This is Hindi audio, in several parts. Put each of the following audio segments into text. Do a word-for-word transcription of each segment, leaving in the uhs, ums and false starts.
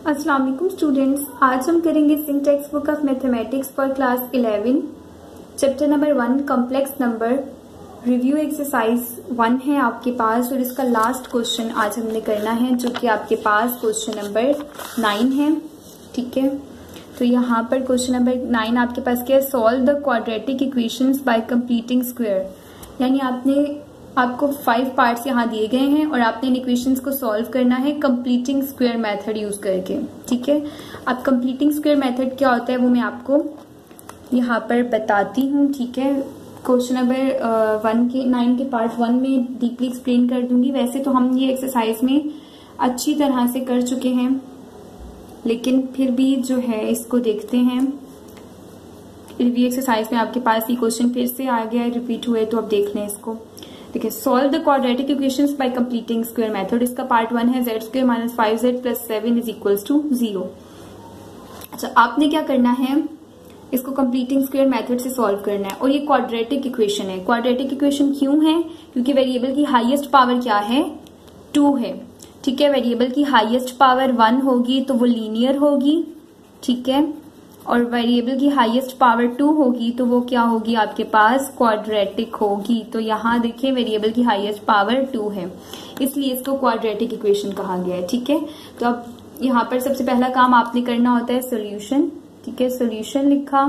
अस्सलाम वालेकुम स्टूडेंट्स, आज हम करेंगे Singh text book of mathematics for class eleven chapter number one complex number review exercise one है आपके पास और इसका लास्ट क्वेश्चन आज हमने करना है जो कि आपके पास क्वेश्चन नंबर नाइन है। ठीक है, तो यहाँ पर क्वेश्चन नंबर नाइन आपके पास क्या है, solve the quadratic equations by completing square. यानी आपने आपको फाइव पार्ट्स यहाँ दिए गए हैं और आपने इन इक्वेशंस को सॉल्व करना है कंप्लीटिंग स्क्वायर मेथड यूज करके। ठीक है, अब कंप्लीटिंग स्क्वायर मेथड क्या होता है वो मैं आपको यहाँ पर बताती हूँ। ठीक है, क्वेश्चन नंबर वन के नाइन के पार्ट वन में डीपली एक्सप्लेन कर दूंगी। वैसे तो हम ये एक्सरसाइज में अच्छी तरह से कर चुके हैं, लेकिन फिर भी जो है इसको देखते हैं। रिव्यू एक्सरसाइज में आपके पास ये क्वेश्चन फिर से आ गया है, रिपीट हुए, तो अब देख लें इसको। देखिए, solve the quadratic equations by completing square method. इसका पार्ट वन है z square minus five z plus seven is equals to zero. अच्छा, आपने क्या करना है, इसको कंप्लीटिंग स्क्वायर मेथड से सॉल्व करना है और ये क्वाड्रेटिक इक्वेशन है। क्वाड्रेटिक इक्वेशन क्यों है? क्योंकि वेरिएबल की हाईएस्ट पावर क्या है, टू है। ठीक है, वेरिएबल की हाईएस्ट पावर वन होगी तो वो लीनियर होगी। ठीक है, और वेरिएबल की हाईएस्ट पावर टू होगी तो वो क्या होगी, आपके पास क्वाड्रेटिक होगी। तो यहाँ देखिए वेरिएबल की हाईएस्ट पावर टू है, इसलिए इसको क्वाड्रेटिक इक्वेशन कहा गया है। ठीक है, तो अब यहाँ पर सबसे पहला काम आपने करना होता है सोल्यूशन। ठीक है, सोल्यूशन लिखा।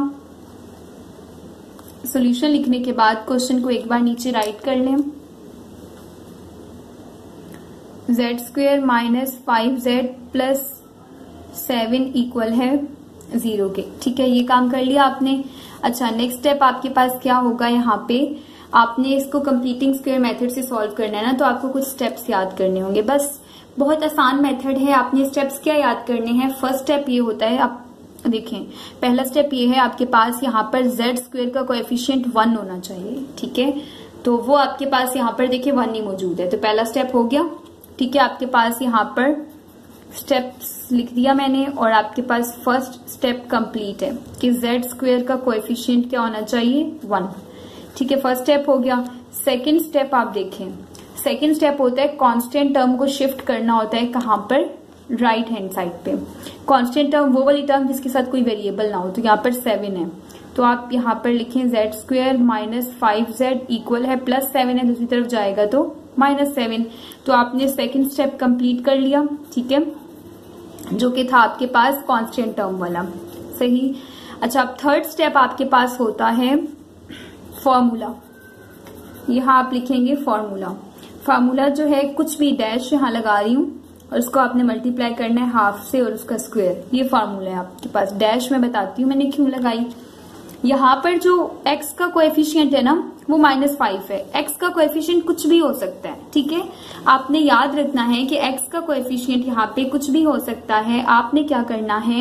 सोल्यूशन लिखने के बाद क्वेश्चन को एक बार नीचे राइट कर लें। Z square minus five z plus seven equal है जीरो के। ठीक है, ये काम कर लिया आपने। अच्छा, नेक्स्ट स्टेप आपके पास क्या होगा, यहाँ पे आपने इसको कंप्लीटिंग स्क्वायर मेथड से सॉल्व करना है ना, तो आपको कुछ स्टेप्स याद करने होंगे। बस बहुत आसान मेथड है। आपने स्टेप्स क्या याद करने हैं, फर्स्ट स्टेप ये होता है, आप देखें पहला स्टेप ये है, आपके पास यहाँ पर जेड स्क्वायर का कोएफिशिएंट वन होना चाहिए। ठीक है, तो वो आपके पास यहाँ पर देखिए वन ही मौजूद है, तो पहला स्टेप हो गया। ठीक है, आपके पास यहाँ पर स्टेप्स लिख दिया मैंने और आपके पास फर्स्ट स्टेप कंप्लीट है कि जेड स्क्वायर का कोएफिशिएंट क्या होना चाहिए, वन। ठीक है, फर्स्ट स्टेप हो गया। सेकंड स्टेप आप देखें, सेकंड स्टेप होता है कांस्टेंट टर्म को शिफ्ट करना होता है, कहां पर, राइट हैंड साइड पे। कांस्टेंट टर्म वो वाली टर्म जिसके साथ कोई वेरिएबल ना हो, तो यहाँ पर सेवन है, तो आप यहाँ पर लिखें z square minus five z equal है प्लस सेवन है, दूसरी तरफ जाएगा तो माइनस सेवन। तो आपने सेकंड स्टेप कंप्लीट कर लिया। ठीक है, जो कि था आपके पास कांस्टेंट टर्म वाला, सही। अच्छा, अब थर्ड स्टेप आपके पास होता है फॉर्मूला। यहाँ आप लिखेंगे फॉर्मूला। फॉर्मूला जो है, कुछ भी डैश यहाँ लगा रही हूँ और उसको आपने मल्टीप्लाई करना है हाफ से और उसका स्क्वायर, ये फॉर्मूला है आपके पास। डैश में बताती हूँ मैंने क्यों लगाई। यहाँ पर जो x का कोएफिशिएंट है ना, वो माइनस फाइव है। x का कोएफिशिएंट कुछ भी हो सकता है। ठीक है, आपने याद रखना है कि x का कोएफिशिएंट यहाँ पे कुछ भी हो सकता है। आपने क्या करना है,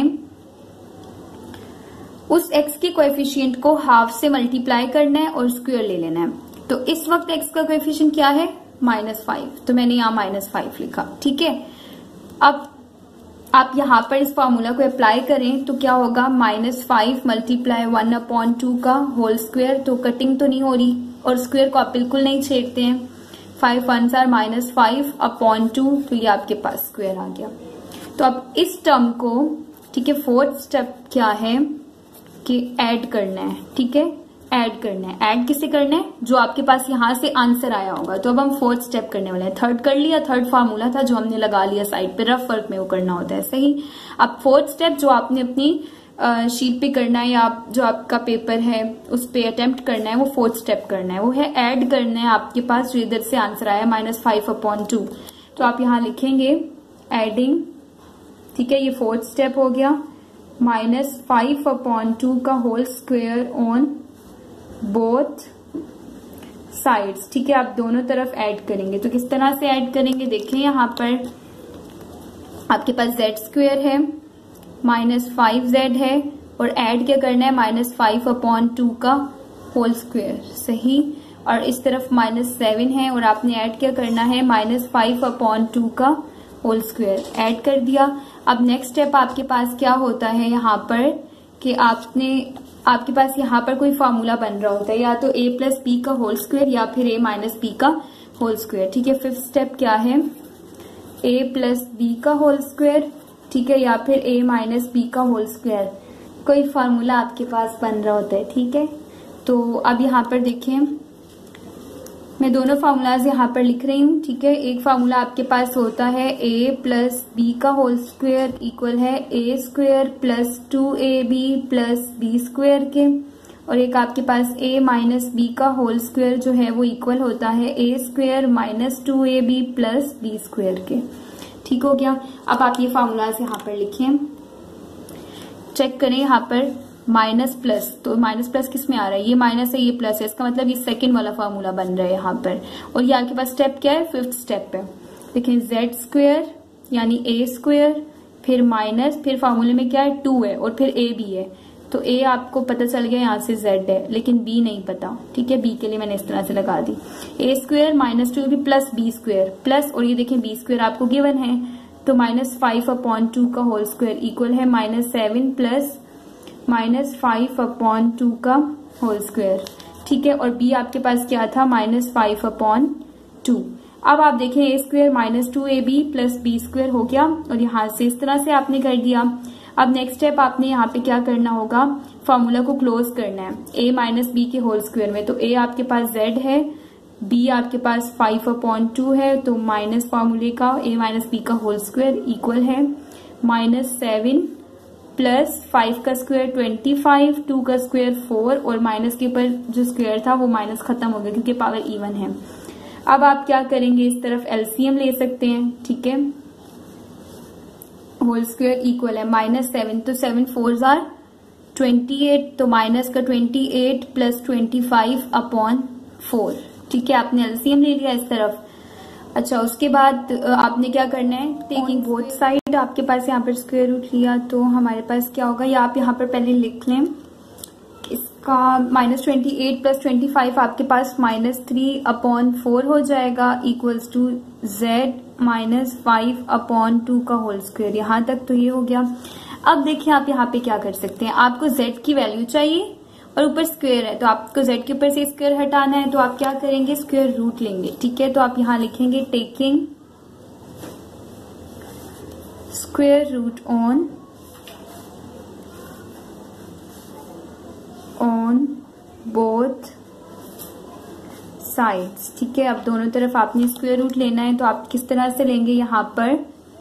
उस x के कोएफिशिएंट को हाफ से मल्टीप्लाई करना है और स्क्वायर ले लेना है। तो इस वक्त x का कोएफिशिएंट क्या है, माइनस फाइव, तो मैंने यहाँ माइनस फाइव लिखा। ठीक है, अब आप यहाँ पर इस फॉर्मूला को अप्लाई करें तो क्या होगा, minus five multiply one upon two का होल स्क्वायर, तो कटिंग तो नहीं हो रही और स्क्वायर को आप बिल्कुल नहीं छेड़ते हैं। Five one or minus five upon two, तो ये आपके पास स्क्वायर आ गया। तो अब इस टर्म को, ठीक है, फोर्थ स्टेप क्या है कि ऐड करना है। ठीक है, ऐड करना है। ऐड किसे करना है, जो आपके पास यहां से आंसर आया होगा। तो अब हम फोर्थ स्टेप करने वाले हैं। थर्ड कर लिया, थर्ड फार्मूला था जो हमने लगा लिया साइड पे, रफ वर्क में वो करना होता है, सही। अब फोर्थ स्टेप जो आपने अपनी शीट पे करना है या जो आपका पेपर है उस पे अटेम्प्ट करना है, वो फोर्थ स्टेप करना है, वो है ऐड करना है आपके पास जो इधर से आंसर आया माइनस फाइव अपॉन टू। तो आप यहाँ लिखेंगे एडिंग। ठीक है, ये फोर्थ स्टेप हो गया, माइनस फाइव अपॉन टू का whole square on both sides. ठीक है, आप दोनों तरफ ऐड करेंगे। तो किस तरह से ऐड करेंगे, देखिए यहाँ पर आपके पास जेड स्क्वायर है, माइनस फाइव जेड है और ऐड क्या करना है, माइनस फाइव अपॉन टू का होल स्क्वायर, सही। और इस तरफ माइनस सेवन है और आपने ऐड क्या करना है, माइनस फाइव अपॉन टू का होल स्क्वायर, ऐड कर दिया। अब नेक्स्ट स्टेप आपके पास क्या होता है यहाँ पर कि आपने आपके पास यहाँ पर कोई फॉर्मूला बन रहा होता है, या तो a प्लस बी का होल स्क्वायर या फिर a माइनस बी का होल स्क्वायर। ठीक है, फिफ्थ स्टेप क्या है, a प्लस बी का होल स्क्वायर। ठीक है, या फिर a माइनस बी का होल स्क्वायर, कोई फार्मूला आपके पास बन रहा होता है। ठीक है, तो अब यहाँ पर देखें, मैं दोनों फार्मूलाज यहाँ पर लिख रही हूँ। ठीक है, एक फार्मूला आपके पास होता है a प्लस बी का होल स्क्वायर इक्वल है a square plus two A B plus B square के, और एक आपके पास a माइनस बी का होल स्क्वायर जो है वो इक्वल होता है a square minus two A B plus B square के। ठीक हो गया। अब आप ये फार्मूलाज यहाँ पर लिखें, चेक करें यहाँ पर माइनस प्लस, तो माइनस प्लस किस में आ रहा है, ये माइनस है ये प्लस है, इसका मतलब ये सेकंड वाला फार्मूला बन रहा है यहाँ पर। और ये आपके पास स्टेप क्या है, फिफ्थ स्टेप है। देखिए जेड स्क्वायर यानी ए स्क्वायर, फिर माइनस, फिर फार्मूले में क्या है टू है और फिर ए बी है, तो ए आपको पता चल गया यहाँ से जेड है, लेकिन बी नहीं पता। ठीक है, बी के लिए मैंने इस तरह से लगा दी, a square minus two b plus B square plus, और ये देखें बी स्क्वायर आपको गिवन है, तो माइनस फाइव अपॉन टू का होल स्क्वायर इक्वल है minus seven plus minus five upon two का होल स्क्वायर। ठीक है, और b आपके पास क्या था, माइनस फाइव अपॉन टू। अब आप देखें a square minus two A B plus B square हो गया, और यहाँ से इस तरह से आपने कर दिया। अब नेक्स्ट स्टेप आपने यहाँ पे क्या करना होगा, फॉर्मूला को क्लोज करना है a माइनस बी के होल स्क्वायर में, तो a आपके पास z है, b आपके पास फाइव अपॉन टू है, तो माइनस फॉर्मूले का a माइनस बी का होल स्क्वायर इक्वल है माइनस सेवन प्लस फाइव का स्क्वायर ट्वेंटी फाइव, टू का स्क्वायर फोर, और माइनस के ऊपर जो स्क्वायर था वो माइनस खत्म हो गया क्योंकि पावर इवन है। अब आप क्या करेंगे, इस तरफ एलसीएम ले सकते हैं। ठीक है, होल स्क्वायर इक्वल है माइनस सेवन, तो सेवन फोर जार ट्वेंटी एट, तो माइनस का twenty eight plus twenty five upon four. ठीक है, आपने एलसीएम ले लिया इस तरफ। अच्छा, उसके बाद आपने क्या करना है, टेकिंग बोथ साइड, आपके पास यहाँ पर स्क्वायर रूट लिया तो हमारे पास क्या होगा, या आप यहाँ पर पहले लिख लें इसका minus twenty eight plus twenty five आपके पास माइनस थ्री अपॉन फोर हो जाएगा equals to z minus five upon two का होल स्क्वायर। यहाँ तक तो ये हो गया। अब देखिए आप यहाँ पे क्या कर सकते हैं, आपको जेड की वैल्यू चाहिए और ऊपर स्क्वायर है, तो आपको z के ऊपर से स्क्वायर हटाना है, तो आप क्या करेंगे, स्क्वायर रूट लेंगे। ठीक है, तो आप यहाँ लिखेंगे taking square root on on both sides. ठीक है, अब दोनों तरफ आपने स्क्वायर रूट लेना है, तो आप किस तरह से लेंगे, यहाँ पर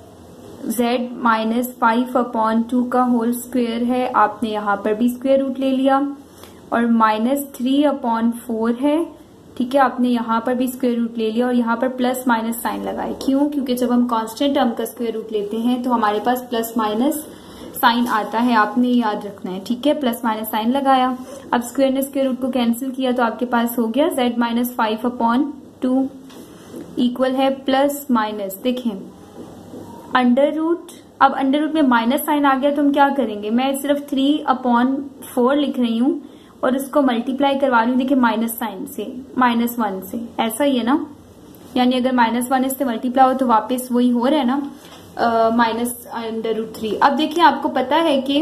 z minus five upon two का होल स्क्वायर है, आपने यहाँ पर भी स्क्वायर रूट ले लिया, और माइनस थ्री अपॉन फोर है। ठीक है, आपने यहाँ पर भी स्क्वायर रूट ले लिया और यहाँ पर प्लस माइनस साइन लगाए। क्यों, क्योंकि जब हम कांस्टेंट टर्म का स्क्वायर रूट लेते हैं तो हमारे पास प्लस माइनस साइन आता है, आपने याद रखना है। ठीक है, प्लस माइनस साइन लगाया। अब स्क्वायर ने स्क्वायर रूट को कैंसिल किया तो आपके पास हो गया z minus five upon two equal है प्लस माइनस, देखें अंडर रूट। अब अंडर रूट में माइनस साइन आ गया तो हम क्या करेंगे, मैं सिर्फ थ्री अपॉन फोर लिख रही हूँ और उसको मल्टीप्लाई करवा रही हूँ, देखिए माइनस साइन से, माइनस वन से, ऐसा ही है ना, यानी अगर माइनस वन इससे मल्टीप्लाई हो तो वापस वही हो रहा है ना, माइनस अंडर रूट थ्री। अब देखिए आपको पता है कि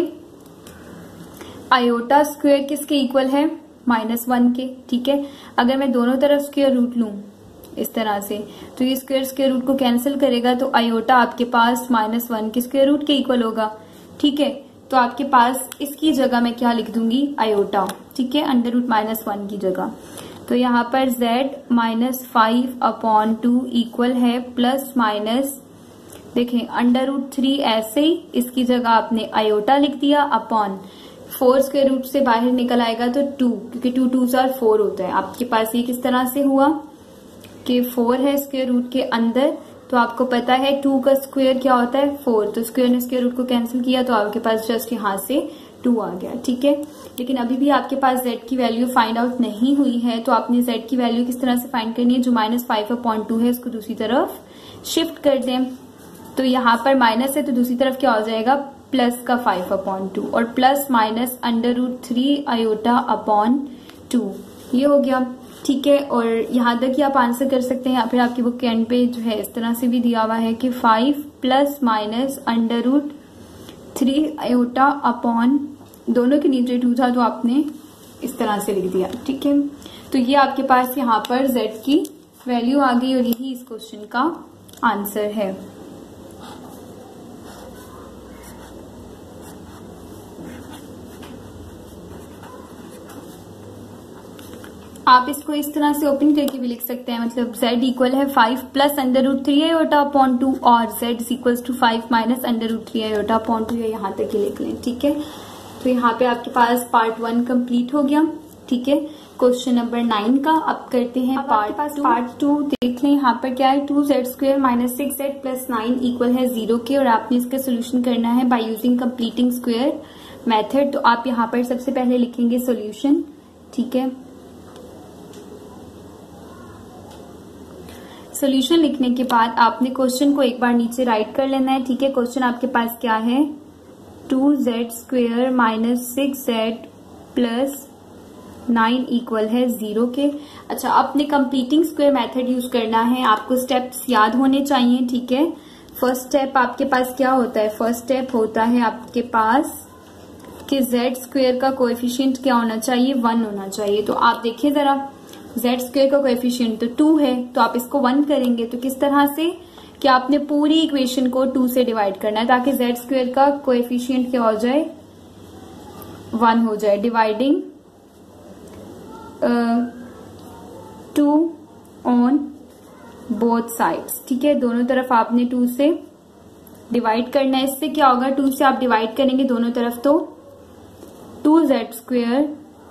आयोटा स्क्वायर किसके इक्वल है, माइनस वन के। ठीक है, अगर मैं दोनों तरफ स्क्वायर रूट लूं इस तरह से, तो ये स्क्वायर स्क्वायर रूट को कैंसिल करेगा, तो आयोटा आपके पास माइनस वन के स्क्वायर रूट के इक्वल होगा। ठीक है, तो आपके पास इसकी जगह मैं क्या लिख दूंगी, आयोटा। ठीक है, अंडर रूट माइनस वन की जगह, तो यहाँ पर z minus five upon two equal है प्लस माइनस, देखें अंडर रूट थ्री ऐसे ही, इसकी जगह आपने आयोटा लिख दिया अपॉन फोर स्क्वायर रूट से बाहर निकल आएगा तो टू, क्योंकि टू टू जार फोर होता है। आपके पास ये किस तरह से हुआ कि फोर है स्क्वायर रूट के अंदर, तो आपको पता है टू का स्क्वायर क्या होता है, फोर, तो स्क्वायर ने स्क्वायर रूट को कैंसिल किया तो आपके पास जस्ट यहाँ से टू आ गया। ठीक है, लेकिन अभी भी आपके पास z की वैल्यू फाइंड आउट नहीं हुई है, तो आपने z की वैल्यू किस तरह से फाइंड करनी है, जो माइनस फाइव अपॉइंट टू है उसको दूसरी तरफ शिफ्ट कर दें। तो यहाँ पर माइनस है तो दूसरी तरफ क्या हो जाएगा, प्लस का फाइव अपॉन टू, और plus minus under root three iota upon two, ये हो गया। ठीक है, और यहाँ तक ही आप आंसर कर सकते हैं, या फिर आपकी बुक के एंड पे जो है इस तरह से भी दिया हुआ है कि five plus minus under root three iota upon, दोनों के नीचे टू था तो आपने इस तरह से लिख दिया। ठीक है, तो ये आपके पास यहाँ पर z की वैल्यू आ गई और यही इस क्वेश्चन का आंसर है। आप इसको इस तरह से ओपन करके भी लिख सकते हैं, मतलब z इक्वल है five plus under root three iota upon two और z equal to five minus under root three iota upon two, यहाँ तक ही लिख लें। ठीक है, तो यहाँ पे आपके पास पार्ट वन कंप्लीट हो गया। ठीक है, क्वेश्चन नंबर नाइन का अब करते हैं पार्ट पास पार्ट टू। देख लें यहाँ पर क्या है, two z square minus six z plus nine equal है जीरो के, और आपने इसका सोल्यूशन करना है by using completing square method. तो आप यहाँ पर सबसे पहले लिखेंगे सोल्यूशन। ठीक है, सोल्यूशन लिखने के बाद आपने क्वेश्चन को एक बार नीचे राइट कर लेना है। ठीक है, क्वेश्चन आपके पास क्या है, two z square minus six z plus nine equal है जीरो के। अच्छा, आपने कंप्लीटिंग स्क्वायर मेथड यूज करना है, आपको स्टेप्स याद होने चाहिए। ठीक है, फर्स्ट स्टेप आपके पास क्या होता है, फर्स्ट स्टेप होता है आपके पास कि जेड स्क्वेयर का कोएफिशिएंट क्या होना चाहिए, वन होना चाहिए। तो आप देखिए जरा, जेड स्क्वेयर का कोएफिशिएंट तो टू है, तो आप इसको वन करेंगे तो किस तरह से कि आपने पूरी इक्वेशन को टू से डिवाइड करना है ताकि जेड स्क्वेयर का कोएफिशिएंट क्या हो जाए, वन हो जाए। Dividing two on both sides. ठीक है, दोनों तरफ आपने टू से डिवाइड करना है। इससे क्या होगा, टू से आप डिवाइड करेंगे दोनों तरफ तो two z square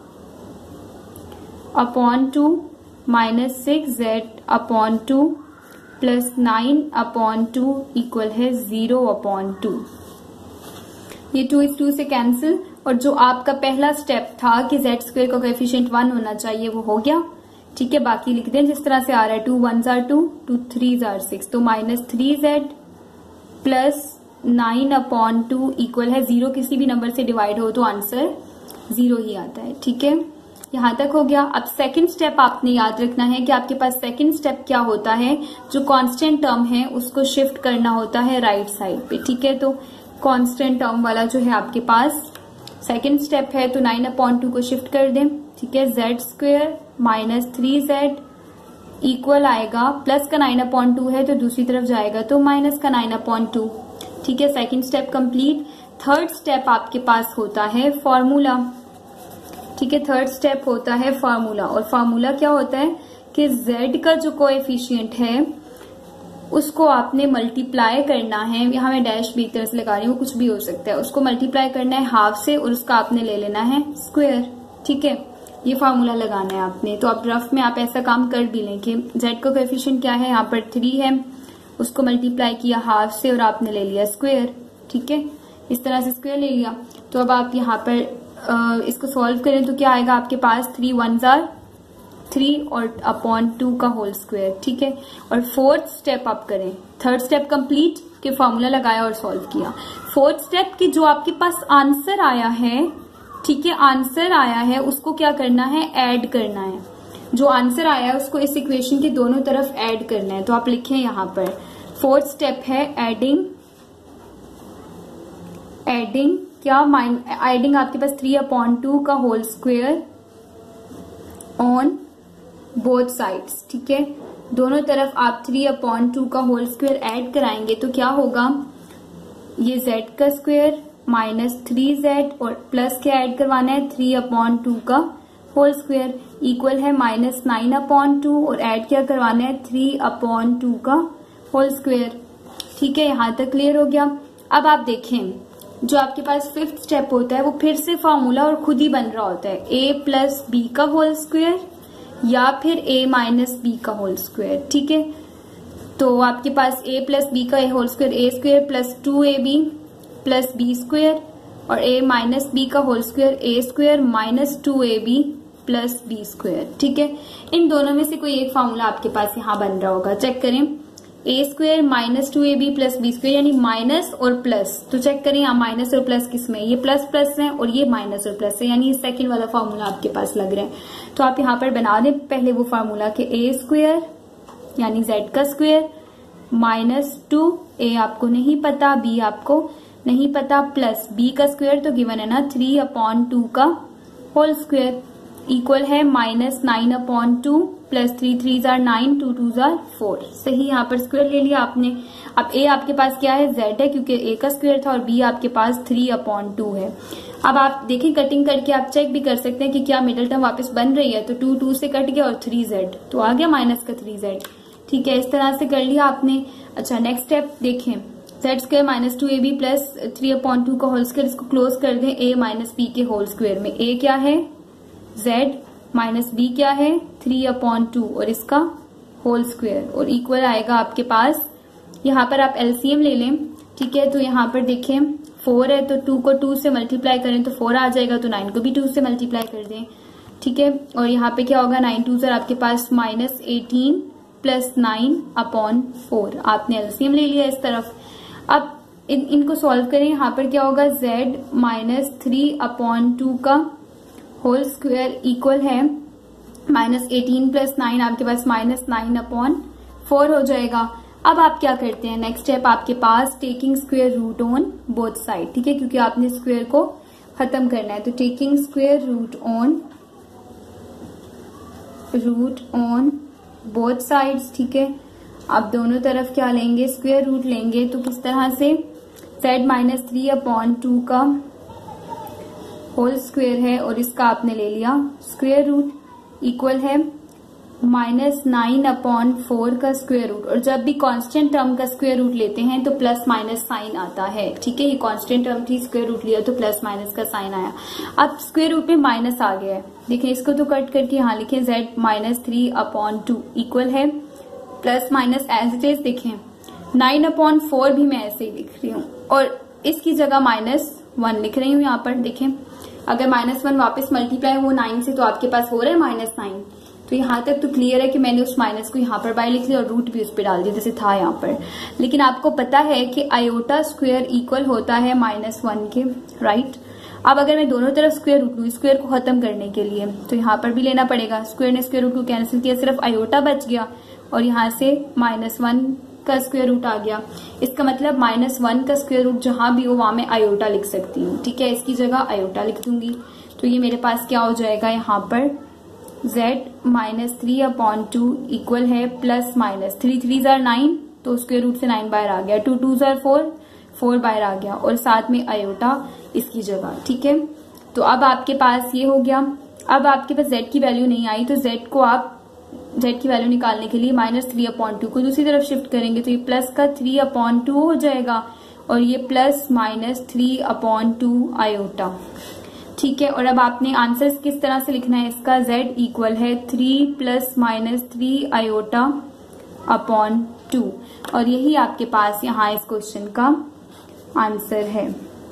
upon two minus six z upon two plus nine upon two equal है जीरो अपॉन टू। ये टू इस टू से कैंसिल, और जो आपका पहला स्टेप था कि जेड स्क्वेयर का कोएफिशिएंट वन होना चाहिए वो हो गया। ठीक है, बाकी लिख दें जिस तरह से आ रहा है, टू वन जार टू, टू थ्री जार सिक्स, तो minus three z plus nine upon two equal है जीरो। किसी भी नंबर से डिवाइड हो तो आंसर जीरो ही आता है। ठीक है, यहां तक हो गया। अब सेकंड स्टेप आपने याद रखना है कि आपके पास सेकंड स्टेप क्या होता है, जो कांस्टेंट टर्म है उसको शिफ्ट करना होता है राइट साइड पे। ठीक है, तो कांस्टेंट टर्म वाला जो है आपके पास सेकंड स्टेप है, तो नाइन अपॉन टू को शिफ्ट कर दें। ठीक है, z square minus three z equal आएगा, प्लस का नाइन अपॉन टू है तो दूसरी तरफ जाएगा तो माइनस का नाइन अपॉन टू। ठीक है, second step complete. Third step आपके पास होता है फॉर्मूला। ठीक है, थर्ड स्टेप होता है फार्मूला, और फार्मूला क्या होता है कि z का जो कोएफिशिएंट है उसको आपने मल्टीप्लाई करना है। यहाँ मैं डैश भी तरह से लगा रही हूँ, कुछ भी हो सकता है, उसको मल्टीप्लाई करना है हाफ से और उसका आपने ले लेना है स्क्वायर। ठीक है, ये फार्मूला लगाना है आपने। तो आप रफ में आप ऐसा काम कर भी लें कि z का कोएफिशिएंट क्या है, यहाँ पर थ्री है, उसको मल्टीप्लाई किया हाफ से और आपने ले लिया स्क्वायर। ठीक है, इस तरह से स्क्वायर ले लिया। तो अब आप यहाँ पर Uh, इसको सॉल्व करें तो क्या आएगा आपके पास, थ्री वन जार थ्री और अपॉन टू का होल स्क्वायर। ठीक है, और फोर्थ स्टेप आप करें, थर्ड स्टेप कंप्लीट के फॉर्मूला लगाया और सॉल्व किया। फोर्थ स्टेप की जो आपके पास आंसर आया है, ठीक है, आंसर आया है उसको क्या करना है, ऐड करना है। जो आंसर आया है उसको इस इक्वेशन के दोनों तरफ ऐड करना है। तो आप लिखें यहाँ पर फोर्थ स्टेप है एडिंग, एडिंग क्या, माइन एडिंग आपके पास थ्री अपॉन टू का whole square on both sides. ठीक है, दोनों तरफ आप थ्री अपॉन टू का होल स्क्वायर ऐड कराएंगे तो क्या होगा, ये z का स्क्वायर माइनस थ्री जेड और प्लस क्या ऐड करवाना है, थ्री अपॉन टू का होल स्क्वायर इक्वल है माइनस नाइन अपॉन टू और ऐड क्या करवाना है, थ्री अपॉन टू का होल स्क्वायर। ठीक है, यहां तक क्लियर हो गया। अब आप देखें, जो आपके पास फिफ्थ स्टेप होता है वो फिर से फॉर्मूला और खुद ही बन रहा होता है, ए प्लस बी का होल स्क्वायर या फिर ए माइनस बी का होल स्क्वायर। ठीक है, तो आपके पास ए प्लस बी का whole square, a square plus two A B plus B square, और ए माइनस बी का whole square, a square minus two A B plus B square. ठीक है, इन दोनों में से कोई एक फॉर्मूला आपके पास यहाँ बन रहा होगा, चेक करें। A square minus two A B plus B square यानी माइनस और प्लस, तो चेक करें यहाँ माइनस और प्लस किसमें, ये प्लस प्लस है और ये माइनस और प्लस है, यानी ये सेकंड वाला फार्मूला आपके पास लग रहा है। तो आप यहाँ पर बना दें पहले वो फार्मूला कि ए स्क्वायर यानी जेड का स्क्वायर माइनस टू, ए आपको नहीं पता, बी आपको नहीं पता, प्लस बी का स्क्वायर तो गिवन है ना थ्री अपॉन टू का होल स्क्वायर इक्वल है minus nine upon two plus three three जार नाइन, टू टू जार फोर। सही, यहाँ पर स्क्वायर ले लिया आपने। अब ए आपके पास क्या है, जेड है, क्योंकि ए का स्क्वायर था, और बी आपके पास थ्री अपॉन टू है। अब आप देखिए कटिंग करके आप चेक भी कर सकते हैं कि क्या मिडिल टर्म वापस बन रही है। तो टू टू से कट गया और थ्री जेड, तो आ गया माइनस का थ्री जेड। ठीक है, इस तरह से कर लिया आपने। अच्छा, नेक्स्ट स्टेप देखें, z square minus two A B plus three upon two का होल स्क्वायर, इसको क्लोज कर दें ए माइनस बी के होल स्क्वायर में। ए क्या है, जेड, माइनस बी क्या है, थ्री अपॉन टू, और इसका होल स्क्वायर, और इक्वल आएगा आपके पास। यहाँ पर आप एलसीएम ले लें। ठीक है, तो यहाँ पर देखें फोर है, तो टू को टू से मल्टीप्लाई करें तो फोर आ जाएगा, तो नाइन को भी टू से मल्टीप्लाई कर दें। ठीक है, और यहाँ पे क्या होगा, नाइन टू सर आपके पास minus eighteen plus nine upon four. आपने एलसीएम ले लिया इस तरफ। अब इन, इनको सॉल्व करें। यहाँ पर क्या होगा, z minus three upon two का होल स्क्वायर इक्वल है माइनस एटीन प्लस नाइन, आपके पास माइनस नाइन अपॉन फोर हो जाएगा। अब आप क्या करते हैं, नेक्स्ट स्टेप आपके पास taking square root on both side. ठीक है, क्योंकि आपने स्क्वायर को खत्म करना है, तो taking square root on root on both sides. ठीक है, आप दोनों तरफ क्या लेंगे, स्क्वायर रूट लेंगे। तो किस तरह से, z minus three upon two का होल स्क्वायर है, और इसका आपने ले लिया स्क्वायर रूट, इक्वल है माइनस नाइन अपॉन फोर का स्क्वायर रूट। और जब भी कांस्टेंट टर्म का स्क्वायर रूट लेते हैं तो प्लस माइनस साइन आता है। ठीक है, ये कांस्टेंट टर्म थी, स्क्वायर रूट लिया तो प्लस माइनस का साइन आया। अब स्क्वायर रूट में माइनस आ गया है, देखिए इसको तो कट करके यहाँ लिखे, z minus three upon two equal है plus minus as it is. देखें नाइन अपॉन फोर भी मैं ऐसे ही लिख रही हूँ, और इसकी जगह माइनस वन लिख रही हूँ। यहाँ पर देखें, अगर माइनस वन वापस मल्टीप्लाई हो नाइन से, तो आपके पास हो रहा है माइनस नाइन। तो यहाँ तक तो क्लियर है कि मैंने उस माइनस को यहाँ पर बाय लिख लिया और रूट भी उस पर डाल दिया जैसे था यहाँ पर। लेकिन आपको पता है कि आयोटा स्क्वायर इक्वल होता है माइनस वन के, राइट। अब अगर मैं दोनों तरफ स्क्वायर रूट लूँ स्क्वायर को खत्म करने के लिए, तो यहाँ पर भी लेना पड़ेगा। स्क्वायर ने स्क्वायर रूट को कैंसिल किया, सिर्फ आयोटा बच गया, और यहाँ से माइनस वन का स्क्वायर रूट आ गया। इसका मतलब माइनस वन का स्क्वायर रूट जहां भी हो वहां मैं आयोटा लिख सकती हूँ। ठीक है, इसकी जगह आयोटा लिख दूंगी। तो ये मेरे पास क्या हो जाएगा, यहाँ पर z minus three upon two equal है प्लस माइनस थ्री थ्री जार नाइन, तो स्क्वायर रूट से नाइन बाहर आ गया, टू टू जार फोर, फोर बाहर आ गया, और साथ में आयोटा इसकी जगह। ठीक है, तो अब आपके पास ये हो गया। अब आपके पास z की वैल्यू नहीं आई, तो z को आप z की वैल्यू निकालने के लिए माइनस थ्री अपॉन टू को दूसरी तरफ शिफ्ट करेंगे, तो ये प्लस का थ्री अपॉन टू हो जाएगा, और ये plus minus three upon two iota. ठीक है, और अब आपने आंसर किस तरह से लिखना है इसका, z इक्वल है three plus minus three iota upon two, और यही आपके पास यहाँ इस क्वेश्चन का आंसर है।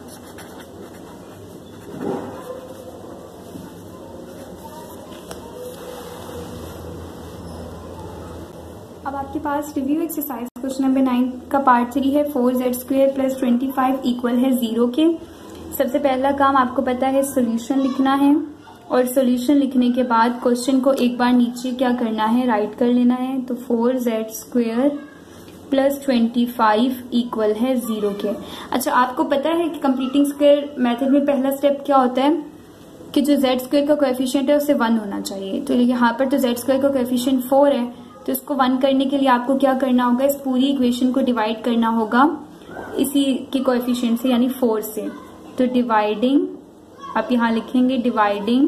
अब आपके पास review exercise question number nine का पार्ट थ्री है। Four Z square plus twenty five equal है जीरो के। सबसे पहला काम आपको पता है सोल्यूशन लिखना है, और सोल्यूशन लिखने के बाद क्वेश्चन को एक बार नीचे क्या करना है, राइट कर लेना है। तो four Z square plus twenty five equal है जीरो के। अच्छा, आपको पता है कि कंप्लीटिंग स्क्वायर मेथड में पहला स्टेप क्या होता है कि जो जेड स्क्वायर का कोएफिशिएंट है उससे वन होना चाहिए। तो यहाँ पर तो जेड स्क्वायर का कोएफिशिएंट फोर है, तो इसको वन करने के लिए आपको क्या करना होगा, इस पूरी इक्वेशन को डिवाइड करना होगा इसी के कोएफिशिएंट से, यानी फोर से। तो डिवाइडिंग, आप यहाँ लिखेंगे dividing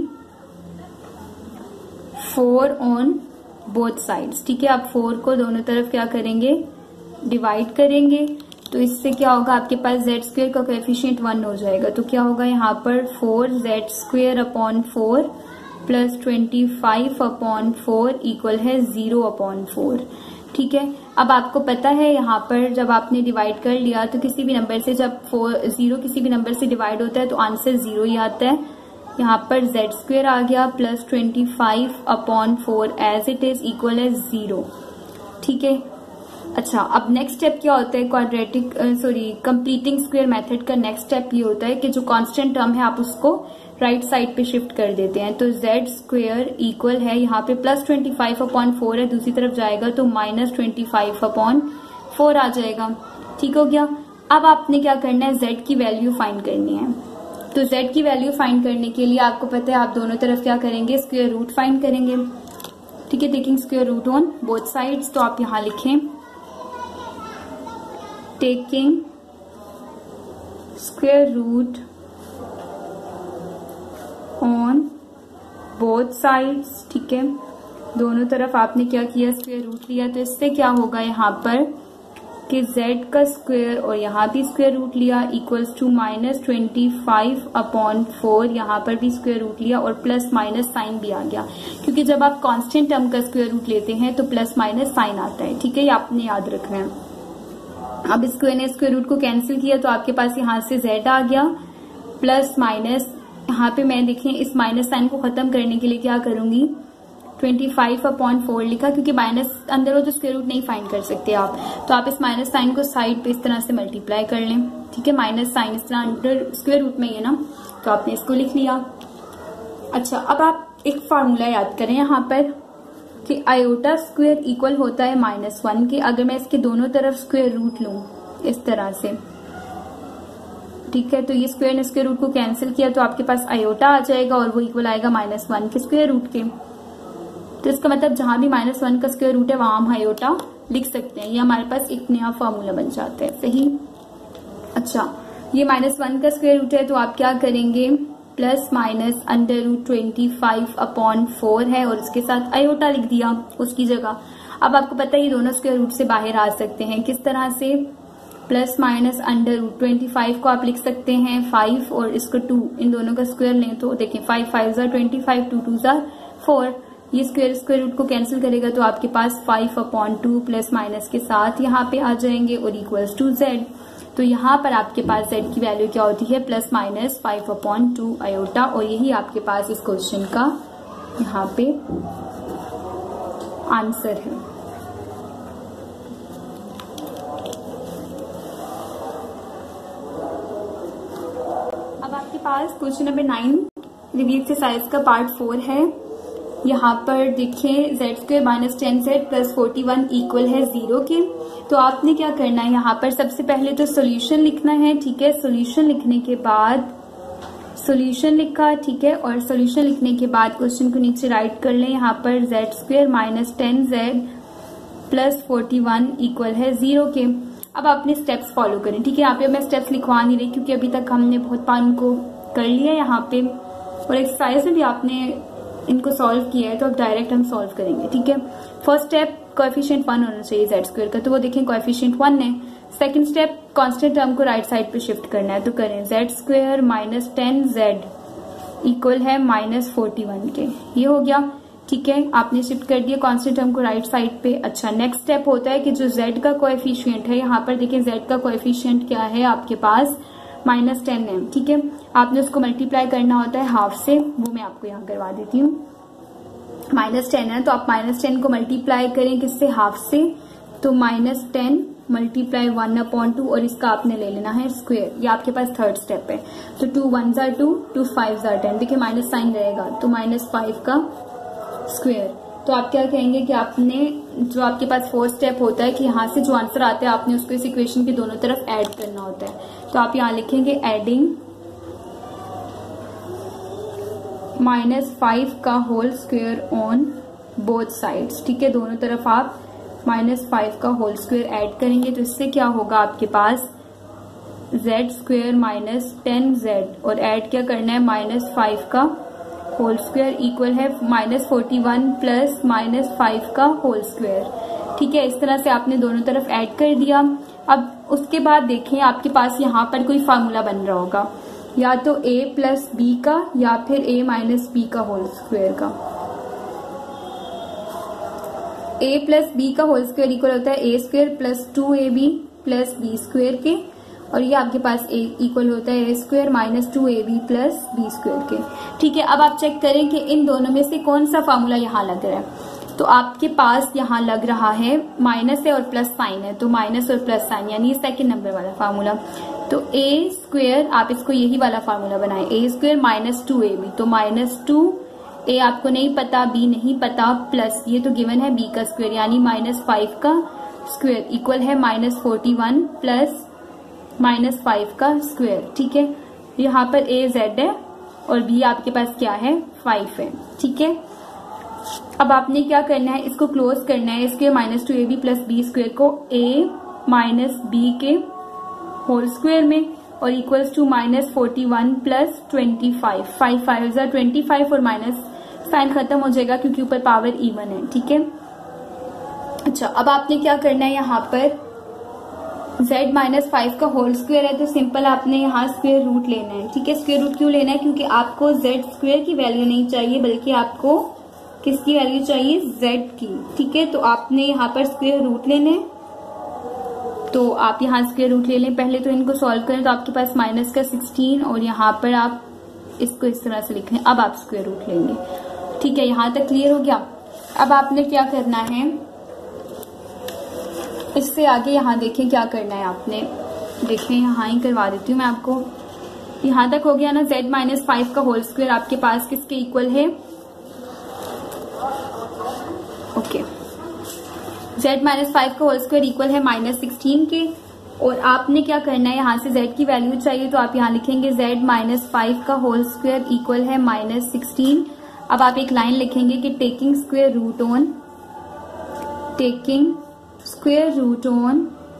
four on both sides. ठीक है, आप फोर को दोनों तरफ क्या करेंगे, डिवाइड करेंगे। तो इससे क्या होगा, आपके पास जेड स्क्वायर का कोएफिशिएंट वन हो जाएगा। तो क्या होगा यहाँ पर, four z square upon four plus twenty five upon four equal है जीरो अपॉन फोर। ठीक है, अब आपको पता है यहाँ पर जब आपने डिवाइड कर लिया तो किसी भी नंबर से जब फोर जीरो किसी भी नंबर से डिवाइड होता है तो आंसर जीरो ही आता है। यहाँ पर जेड स्क्वायर आ गया plus twenty five upon four as it is equal है जीरो। ठीक है, अच्छा अब नेक्स्ट स्टेप क्या होता है, quadratic sorry completing square method का नेक्स्ट स्टेप ये होता है कि जो कांस्टेंट टर्म है आप उसको राइट साइड पे शिफ्ट कर देते हैं। तो जेड स्क्वायर इक्वल है, यहाँ पे plus twenty five upon four है, दूसरी तरफ जाएगा तो minus twenty five upon four आ जाएगा। ठीक हो गया। अब आपने क्या करना है, जेड की वैल्यू फाइंड करनी है। तो जेड की वैल्यू फाइंड करने के लिए आपको पता है आप दोनों तरफ क्या करेंगे, स्क्वायर रूट फाइंड करेंगे। ठीक है, taking square root on both sides. तो आप यहां लिखें taking square root on both sides. ठीक है, दोनों तरफ आपने क्या किया, स्क्वायर रूट लिया। तो इससे क्या होगा यहाँ पर कि z का स्क्वायर और यहाँ भी स्क्वायर रूट लिया equals to minus twenty five upon four, यहाँ पर भी स्क्वायर रूट लिया और प्लस माइनस साइन भी आ गया, क्योंकि जब आप कांस्टेंट टर्म का स्क्वायर रूट लेते हैं तो प्लस माइनस साइन आता है। ठीक है, ये आपने याद रखना है। अब स्क्वायर ने स्क्वायर रूट को कैंसिल किया तो आपके पास यहाँ से z आ गया प्लस माइनस, यहाँ पे मैं देखें इस माइनस साइन को खत्म करने के लिए क्या करूंगी, ट्वेंटी फाइव अपॉन फोर लिखा, क्योंकि माइनस अंदर हो तो स्क्वायर रूट नहीं फाइंड कर सकते आप। तो आप इस माइनस साइन को साइड पे इस तरह से मल्टीप्लाई कर लें। ठीक है, माइनस साइन इस तरह अंडर स्क्वायर रूट में ही है ना, तो आपने इसको लिख लिया। अच्छा, अब आप एक फार्मूला याद करें यहाँ पर कि आयोटा स्क्वायर इक्वल होता है माइनस वन के। अगर मैं इसके दोनों तरफ स्क्वायर रूट लूं इस तरह से, ठीक है, तो ये स्क्वायर ने स्क्वायर रूट को कैंसिल किया तो आपके पास आयोटा आ जाएगा और वो इक्वल आएगा माइनस वन के स्क्वायर रूट के। तो इसका मतलब जहां भी माइनस वन का स्क्वायर रूट है वहां हम आयोटा लिख सकते हैं। ये हमारे पास एक नया फॉर्मूला बन जाता है। सही। अच्छा, ये माइनस वन का स्क्वायर रूट है तो आप क्या करेंगे, plus minus under root twenty five upon four है और इसके साथ आयोटा लिख दिया उसकी जगह। अब आपको पता है ये दोनों स्क्वायर रूट से बाहर आ सकते हैं। किस तरह से, plus minus under root twenty five को आप लिख सकते हैं फाइव और इसको टू, इन दोनों का स्क्वायर लें तो देखें फाइव फाइव जार ट्वेंटी फाइव, टू टू जार फोर, ये स्क्वायर स्क्वायर रूट को कैंसिल करेगा तो आपके पास five upon two plus minus के साथ यहाँ पे आ जाएंगे और इक्वल्स टू जेड। तो यहाँ पर आपके पास जेड की वैल्यू क्या होती है, plus minus five upon two iota, और यही आपके पास इस क्वेश्चन का यहाँ पे आंसर है। अब आपके पास question number nine review exercise का पार्ट फोर है। यहाँ पर देखें z square minus ten z plus forty one equal है जीरो के। तो आपने क्या करना है, यहाँ पर सबसे पहले तो सोल्यूशन लिखना है। ठीक है, सोल्यूशन लिखने के बाद सोल्यूशन लिखा, ठीक है, और सोल्यूशन लिखने के बाद क्वेश्चन को नीचे राइट कर लें। यहाँ पर z square minus ten z plus forty one equal है जीरो के। अब आपने स्टेप्स फॉलो करें। ठीक है, यहाँ पे मैं स्टेप्स लिखवा नहीं रही क्योंकि अभी तक हमने बहुत बार उनको कर लिया यहाँ पे, और एक्सरसाइज में भी आपने इनको सॉल्व किया है तो अब डायरेक्ट हम सॉल्व करेंगे। ठीक है, फर्स्ट स्टेप कोएफिशिएंट वन होना चाहिए जेड स्क्वायर का, तो वो देखें कोएफिशिएंट वन है। सेकंड स्टेप कांस्टेंट टर्म को राइट साइड पे शिफ्ट करना है, तो करें z square minus ten z equal है माइनस फोर्टी वन के, ये हो गया। ठीक है, आपने शिफ्ट कर दिया कांस्टेंट टर्म को राइट साइड पे। अच्छा, नेक्स्ट स्टेप होता है कि जो जेड का कोएफिशिएंट है, यहाँ पर देखें जेड का कोएफिशिएंट क्या है आपके पास, माइनस टेन है। ठीक है, आपने उसको मल्टीप्लाई करना होता है हाफ से, वो मैं आपको यहाँ करवा देती हूँ। माइनस टेन है तो आप माइनस टेन को मल्टीप्लाई करें किससे, हाफ से, तो minus ten multiply one upon two, और इसका आपने ले लेना है स्क्वायर। ये आपके पास थर्ड स्टेप है। तो टू वन जार टू, टू फाइव जार टेन, देखिए माइनस साइन रहेगा तो माइनस फाइव का स्क्वायर। तो आप क्या कहेंगे कि आपने जो आपके पास फोर्थ स्टेप होता है कि यहाँ से जो आंसर आता है आपने उसको इस इक्वेशन के दोनों तरफ ऐड करना होता है। तो आप यहाँ लिखेंगे एडिंग माइनस फाइव का whole square on both sides. ठीक है, दोनों तरफ आप माइनस फाइव का होल स्क्वायर ऐड करेंगे तो इससे क्या होगा आपके पास z square minus ten z, और ऐड क्या करना है माइनस फाइव का होल स्क्वायर इक्वल है minus forty one plus minus five का होल स्क्वायर। ठीक है, इस तरह से आपने दोनों तरफ ऐड कर दिया। अब उसके बाद देखें आपके पास यहाँ पर कोई फार्मूला बन रहा होगा, या तो a प्लस बी का या फिर a माइनस बी का होल स्क्वायर का। a प्लस बी का होल स्क्वायर इक्वल होता है a square plus two A B plus B square के, और ये आपके पास a इक्वल होता है a square minus two A B plus B square के। ठीक है, अब आप चेक करें कि इन दोनों में से कौन सा फार्मूला यहाँ लग रहा है। तो आपके पास यहाँ लग रहा है माइनस है और प्लस साइन है, तो माइनस और प्लस साइन यानी सेकंड नंबर वाला फार्मूला। तो a स्क्वायर, आप इसको यही वाला फार्मूला बनाए, a square minus two A b, तो माइनस टू ए आपको नहीं पता, बी नहीं पता, प्लस ये तो गिवन है b का स्क्वायर यानी माइनस फाइव का स्क्वायर इक्वल है minus forty one plus minus five का स्क्वायर। ठीक है, यहाँ पर a z है और b आपके पास क्या है, फाइव है। ठीक है, अब आपने क्या करना है, इसको क्लोज करना है, इसके minus two A B plus b square को ए माइनस बी के होल स्क्वेयर में और equals to minus forty one plus twenty five, five five जार ट्वेंटी फाइव और माइनस साइन खत्म हो जाएगा क्योंकि ऊपर पावर इवन है, ठीक है। अच्छा, अब आपने क्या करना है, यहाँ पर z माइनस फाइव का होल स्क्वायर है तो सिंपल आपने यहाँ स्क्वायर रूट लेना है, ठीक है। स्क्वायर रूट क्यों लेना है, क्योंकि आपको z स्क्वायर की वैल्यू नहीं चाहिए बल्कि आपको किसकी वैल्यू चाहिए, z की, ठीक है। तो आपने यहाँ पर स्क्वायर रूट लेने हैं, तो आप यहाँ स्क्वायर रूट ले लें। पहले तो इनको सॉल्व करें तो आपके पास माइनस का सिक्सटीन और यहाँ पर आप इसको इस तरह से लिख लें। अब आप स्क्वायर रूट लेंगे, ठीक है। यहाँ तक क्लियर हो गया। अब आपने क्या करना है, इससे आगे यहाँ देखें क्या करना है आपने, देखें यहाँ ही करवा देती हूँ मैं आपको। यहाँ तक हो गया ना, z माइनस फाइव का होल स्क्वायर आपके पास किसके इक्वल है, ओके, z माइनस फाइव का होल स्क्वायर इक्वल है माइनस सिक्सटीन के। और आपने क्या करना है, यहाँ से z की वैल्यू चाहिए तो आप यहाँ लिखेंगे z माइनस फाइव का होल स्क्वायर इक्वल है माइनस सिक्सटीन। अब आप एक लाइन लिखेंगे कि taking square root on, taking square root on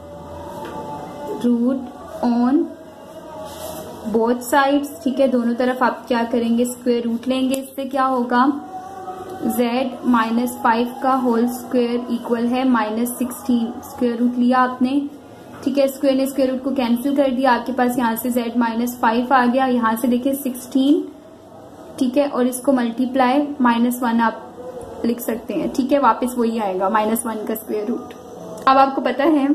root on both sides, ठीक है। दोनों तरफ आप क्या करेंगे, स्क्वायर रूट लेंगे। इससे क्या होगा, z माइनस फाइव का होल स्क्वायर इक्वल है माइनस सिक्सटीन। स्क्वायर रूट लिया आपने, ठीक है। स्क्वायर ने स्क्वायर रूट को कैंसिल कर दिया, आपके पास यहाँ से z माइनस फाइव आ गया, यहाँ से देखिए सिक्सटीन, ठीक है। और इसको मल्टीप्लाई माइनस वन आप लिख सकते हैं, ठीक है। वापस वही आएगा माइनस वन का स्क्वायर रूट। अब आपको पता है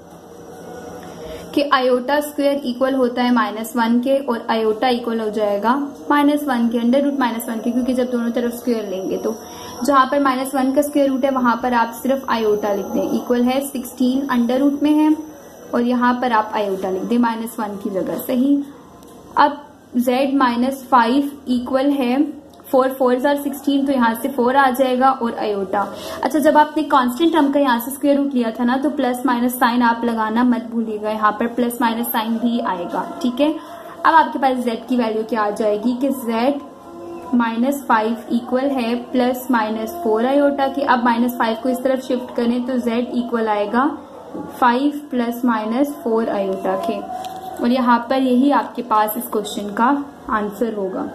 कि आयोटा स्क्वायर इक्वल होता है माइनस वन के और आयोटा इक्वल हो जाएगा माइनस वन के, अंडर रूट माइनस वन के, क्योंकि जब दोनों तरफ स्क्वायर लेंगे तो जहां पर माइनस वन का स्क्वायर रूट है वहां पर आप सिर्फ आयोटा लिख दें। इक्वल है सिक्सटीन अंडर रूट में है और यहाँ पर आप आयोटा लिख दें माइनस वन की जगह, सही। अब z माइनस फाइव इक्वल है फोर, फोर जार सिक्सटीन, तो यहाँ से फोर आ जाएगा और आयोटा। अच्छा, जब आपने कांस्टेंट टर्म का यहाँ से स्क्वायर रूट लिया था ना, तो प्लस माइनस साइन आप लगाना मत भूलिएगा, यहाँ पर प्लस माइनस साइन भी आएगा, ठीक है। अब आपके पास z की वैल्यू क्या आ जाएगी कि z माइनस फाइव इक्वल है प्लस माइनस फोर आयोटा की। अब माइनस फाइव को इस तरफ शिफ्ट करें तो z इक्वल आएगा five plus minus four iota के। और यहाँ पर यही आपके पास इस क्वेश्चन का आंसर होगा।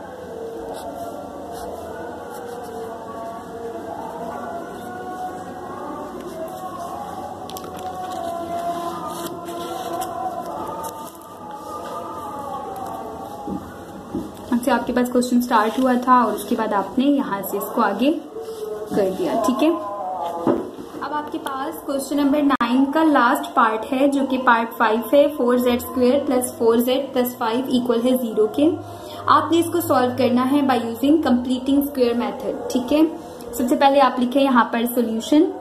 से आपके पास क्वेश्चन स्टार्ट हुआ था और उसके बाद आपने यहाँ से इसको आगे कर दिया, ठीक है। अब आपके पास क्वेश्चन नंबर नाइन का लास्ट पार्ट है जो कि पार्ट फाइव है, four Z square plus four Z plus five equal है जीरो के। आपने इसको सॉल्व करना है by using completing square method, ठीक है। सबसे पहले आप लिखें यहाँ पर सॉल्यूशन।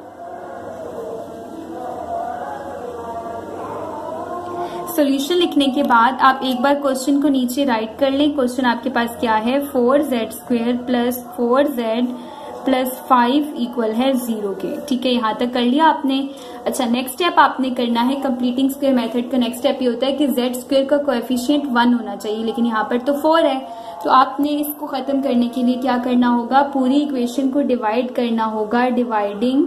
सॉल्यूशन लिखने के बाद आप एक बार क्वेश्चन को नीचे राइट कर लें। क्वेश्चन आपके पास क्या है, four Z square plus four Z plus five equal है जीरो के, ठीक है। यहाँ तक कर लिया आपने। अच्छा, नेक्स्ट स्टेप आपने करना है कंप्लीटिंग स्क्वायर मेथड का। नेक्स्ट स्टेप ये होता है कि जेड स्क्वेयर का कोएफिशिएंट वन होना चाहिए, लेकिन यहाँ पर तो फोर है, तो आपने इसको खत्म करने के लिए क्या करना होगा, पूरी इक्वेशन को डिवाइड करना होगा। Dividing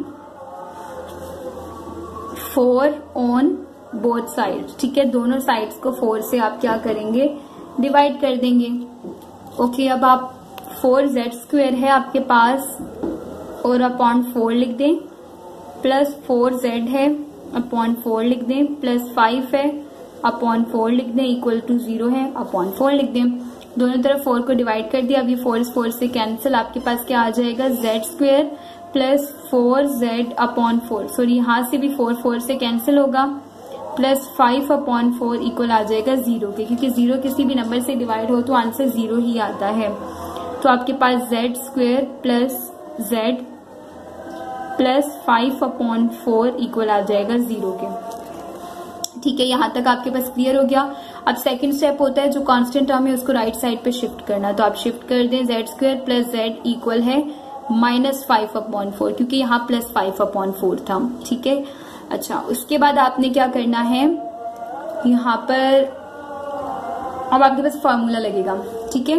four on both sides, ठीक है। दोनों साइड्स को फोर से आप क्या करेंगे, डिवाइड कर देंगे। ओके, अब आप फोर जेड स्क्वेयर है आपके पास और अपॉन फोर लिख दें, प्लस फोर जेड है अपॉन फोर लिख दें, प्लस फाइव है अपॉन फोर लिख दें, इक्वल टू जीरो है अपॉन फोर लिख दें। दोनों तरफ फोर को डिवाइड कर दिया। अभी फोर फोर से कैंसिल, आपके पास क्या आ जाएगा, Z square plus four Z upon four, sorry यहाँ से भी फोर फोर से कैंसिल होगा, plus five upon four equal आ जाएगा जीरो के, क्योंकि जीरो किसी भी नंबर से डिवाइड हो तो आंसर जीरो ही आता है। तो आपके पास Z square plus Z plus five upon four equal आ जाएगा जीरो के, ठीक है। यहाँ तक आपके पास क्लियर हो गया। अब सेकंड स्टेप होता है जो कांस्टेंट टर्म है उसको राइट साइड पे शिफ्ट करना, तो आप शिफ्ट कर दें। Z square plus Z equal है माइनस फाइव अपॉन फोर, क्योंकि यहाँ प्लस फाइव अपॉन फोर था, ठीक है। अच्छा, उसके बाद आपने क्या करना है, यहाँ पर अब आपके पास फॉर्मूला लगेगा, ठीक है।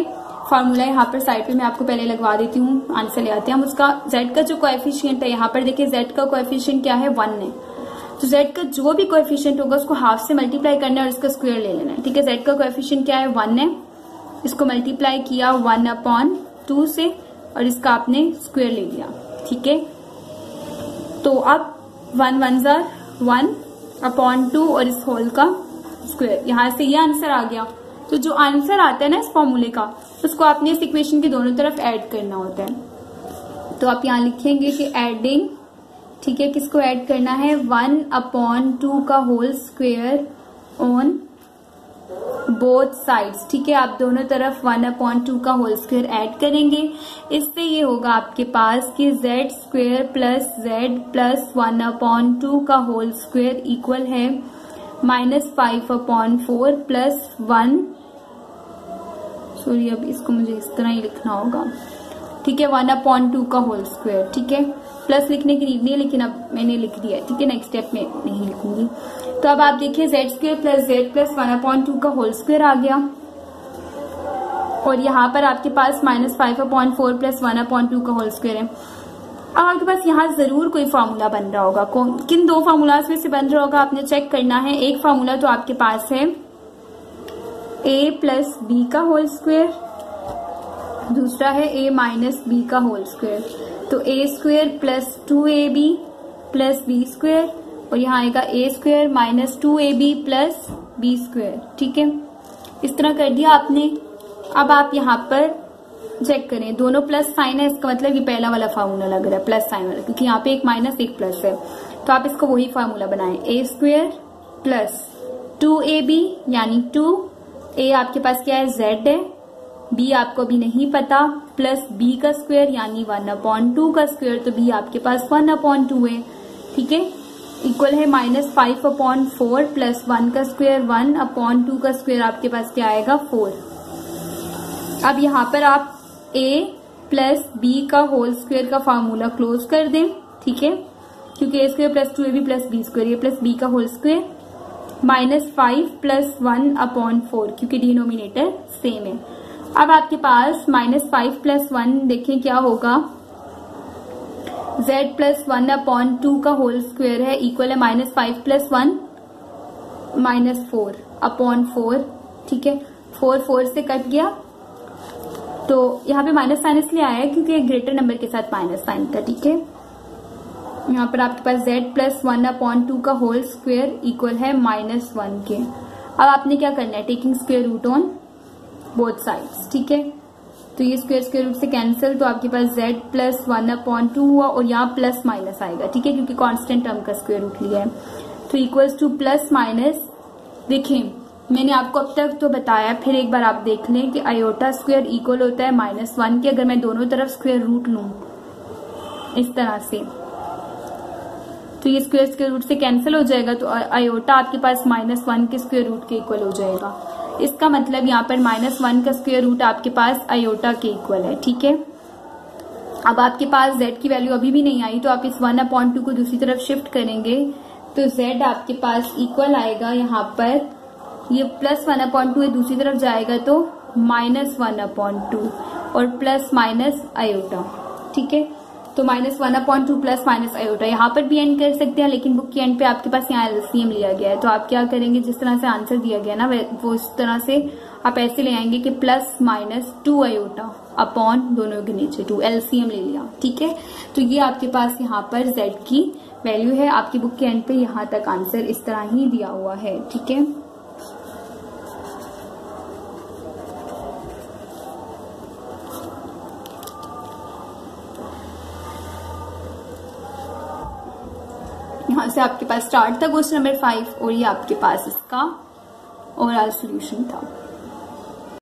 फॉर्मूला यहाँ पर साइड पे मैं आपको पहले लगवा देती हूँ, आंसर ले आते हैं हम उसका। z का जो कोएफिशिएंट है यहाँ पर देखिए, z का कोएफिशिएंट क्या है, वन है। तो z का जो भी कोएफिशिएंट होगा उसको हाफ से मल्टीप्लाई करना है और इसका स्क्वायर ले लेना है, ठीक है। z का कोएफिशिएंट क्या है, वन है, इसको मल्टीप्लाई किया वन अपॉन टू से और इसका आपने स्क्वायर ले लिया, ठीक है। तो अब वन वन जार वन अपॉन टू और इस होल का स्क्वायर, यहां से ये आंसर आ गया। तो जो आंसर आता है ना इस फॉर्मूले का, उसको आपने इस इक्वेशन के दोनों तरफ ऐड करना होता है। तो आप यहाँ लिखेंगे कि एडिंग, ठीक है, किसको ऐड करना है, वन अपॉन टू का whole square on both sides, ठीक है। आप दोनों तरफ वन अपॉन टू का होल स्क्वायर ऐड करेंगे। इससे ये होगा आपके पास कि Z square plus Z plus one upon two का होल स्क्वायर इक्वल है minus five upon four plus one, sorry अब इसको मुझे इस तरह ही लिखना होगा, ठीक है, वन अपॉन टू का होल स्क्वायर, ठीक है। प्लस लिखने की नीड नहीं है लेकिन अब मैंने लिख दिया है, ठीक है। नेक्स्ट स्टेप में नहीं लिखूंगी। तो अब आप देखिए Z square plus Z plus one upon two का होल स्क्वायर आ गया और यहाँ पर आपके पास minus five upon four plus one upon two का होल स्क्वायर है। अब आपके पास यहाँ जरूर कोई फार्मूला बन रहा होगा, किन दो फार्मूलाज में से बन रहा होगा आपने चेक करना है। एक फार्मूला तो आपके पास है ए प्लस बी का होल स्क्वायर, दूसरा है ए माइनस बी का होल स्क्वायर। तो A square plus two A B plus B square और यहाँ आएगा A square minus two A B plus B square, ठीक है। इस तरह कर दिया आपने। अब आप यहाँ पर चेक करें, दोनों प्लस साइन है, इसका मतलब ये पहला वाला फार्मूला लग रहा है प्लस साइन वाला, क्योंकि यहाँ पे एक माइनस एक प्लस है। तो आप इसको वही फार्मूला बनाएं, A square plus two A B यानी टू, ए आपके पास क्या है, जेड है, बी आपको भी नहीं पता, प्लस बी का स्क्वायर यानी वन अपॉन टू का स्क्वायर, तो बी आपके पास वन अपॉन टू है, ठीक है। इक्वल है minus five upon four plus one का स्क्वायर, वन अपॉन टू का स्क्वायर आपके पास क्या आएगा, फोर। अब यहाँ पर आप a प्लस बी का होल स्क्वायर का फार्मूला क्लोज कर दें, ठीक है, क्योंकि A square plus two A B plus B square, ये प्लस बी का whole square minus five plus one upon four, क्योंकि डिनोमिनेटर सेम है। अब आपके पास माइनस फाइव प्लस वन देखें क्या होगा, z plus one upon two का होल स्क्वायर है, इक्वल है minus five plus one minus four upon four, ठीक है। फोर फोर से कट गया, तो यहाँ पे माइनस साइन इसलिए आया है क्योंकि ग्रेटर नंबर के साथ माइनस साइन था, ठीक है। यहाँ पर आपके पास z plus one upon two का होल स्क्वायर इक्वल है माइनस वन के। अब आपने क्या करना है, taking square root on both sides, ठीक है। तो ये स्क्वायर स्क्वायर रूट से कैंसिल, तो आपके पास z plus one upon two हुआ और यहाँ प्लस माइनस आएगा, ठीक है, क्योंकि कांस्टेंट टर्म का स्क्वायर रूट लिया है। तो इक्वल्स टू प्लस माइनस, देखें मैंने आपको अब तक तो बताया, फिर एक बार आप देख लें कि आयोटा स्क्वायर इक्वल होता है माइनस वन के। अगर मैं दोनों तरफ स्क्वायर रूट लूं इस तरह से, तो ये स्क्वायर स्क्वायर रूट से कैंसिल हो जाएगा, तो आयोटा आपके पास माइनस वन के स्क्वायर रूट के इक्वल हो जाएगा। इसका मतलब यहाँ पर माइनस वन का स्क्वायर रूट आपके पास आयोटा के इक्वल है, ठीक है। अब आपके पास z की वैल्यू अभी भी नहीं आई, तो आप इस वन अपॉन टू को दूसरी तरफ शिफ्ट करेंगे, तो z आपके पास इक्वल आएगा, यहाँ पर ये प्लस वन अपॉन टू दूसरी तरफ जाएगा तो माइनस वन अपॉन टू और प्लस माइनस आयोटा, ठीक है। तो minus one upon two plus minus iota, यहाँ पर भी एंड कर सकते हैं, लेकिन बुक के एंड पे आपके पास यहाँ एलसीएम लिया गया है। तो आप क्या करेंगे, जिस तरह से आंसर दिया गया ना वो इस तरह से आप ऐसे ले आएंगे कि plus minus two iota upon दोनों के नीचे टू, एलसीएम ले लिया, ठीक है। तो ये आपके पास यहाँ पर z की वैल्यू है। आपकी बुक के एंड पे यहाँ तक आंसर इस तरह ही दिया हुआ है, ठीक है। यहाँ से आपके पास स्टार्ट था क्वेश्चन नंबर फाइव और ये आपके पास इसका ओवरऑल सॉल्यूशन था।